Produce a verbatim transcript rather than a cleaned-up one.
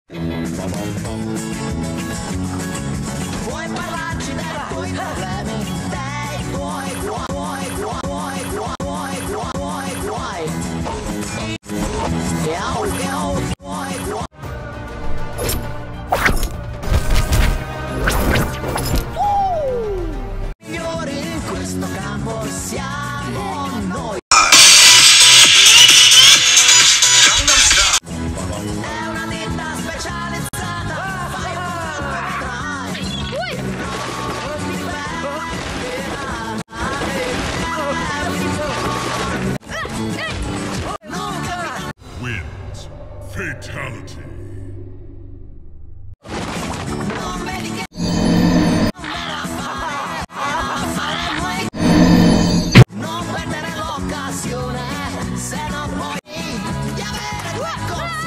Puoi parlarci dei tuoi problemi, dei tuoi guai, guai, guai, guai, guai, guai, guai. Yo, yo, guai, guai. Migliori in questo campo siamo noi. È una ditta specializzata, fai un Wins. Fatality. non vedi che non perdere l'occasione, se non vuoi di avere due cose.